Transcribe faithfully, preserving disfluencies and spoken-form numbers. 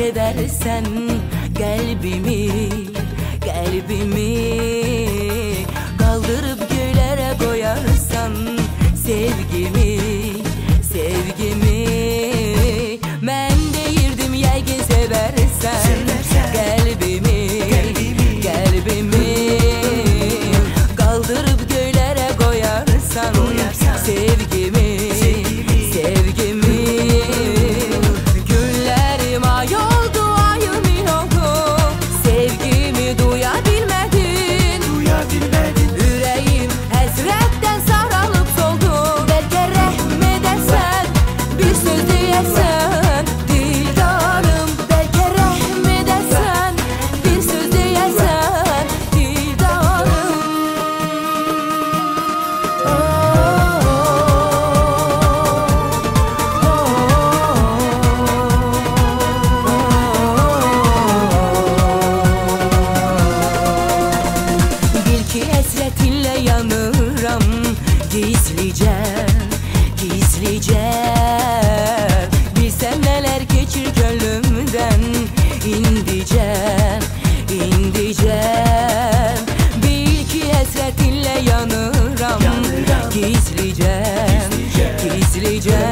seversen kalbimi, kalbimi kaldırıp göğlere koyarsan sevgimi, sevgimi ben deyirdim yəqin seversen kalbimi, kalbimi kaldırıp göğlere koyarsan sevgimi, sevgimi günlerim ay oldu, ayım oldu, sevgimi duyabilmedin, duyabilmedin. Yüreğim hasretten saralıp soldu, belki rehm edersen bir söz diyesen dildarım, belki rehm edersen bir söz diyesen dildarım. Bil ki hasretinle yanıram gizlice, gizlice. Bilsem neler geçir gönlümden indice, indice. Bil ki hasretinle yanıram gizlice, gizlice.